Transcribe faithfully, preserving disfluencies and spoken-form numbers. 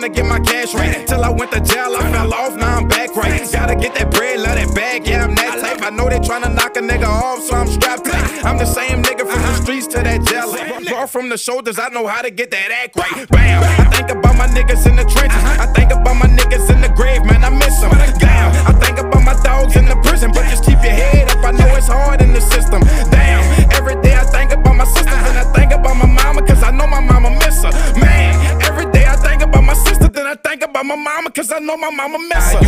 to get my cash right. Till I went to jail, I fell off, now I'm back right. Gotta get that bread, love that bag, yeah, I'm that type. I know they tryna knock a nigga off, so I'm strapped tight. I'm the same nigga from the streets to that jail. Draw from the shoulders, I know how to get that act right. Bam! I think about my niggas in the trenches. I think about my niggas in the grave, man, I miss them. Damn! I think about my dogs in the prison, but just keep your head up, I know it's hard in the system. Damn! Every day I think about my sisters, and I think about my mama, cause I know my mama miss her. Man! Every day I think about my sister, then I think about my mama, cause I know my mama miss her.